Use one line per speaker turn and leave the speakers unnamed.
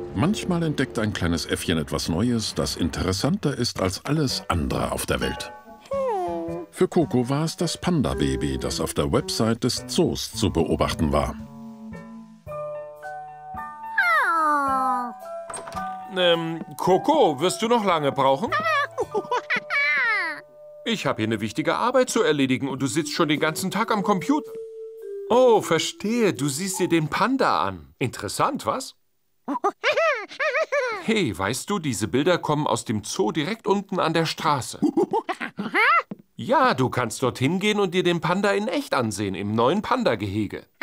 Manchmal entdeckt ein kleines Äffchen etwas Neues, das interessanter ist als alles andere auf der Welt. Für Coco war es das Panda-Baby, das auf der Website des Zoos zu beobachten war.
Coco, wirst du noch lange brauchen? Ich habe hier eine wichtige Arbeit zu erledigen und du sitzt schon den ganzen Tag am Computer. Oh, verstehe. Du siehst dir den Panda an. Interessant, was? Hey, weißt du, diese Bilder kommen aus dem Zoo direkt unten an der Straße. Ja, du kannst dorthin gehen und dir den Panda in echt ansehen, im neuen Panda-Gehege.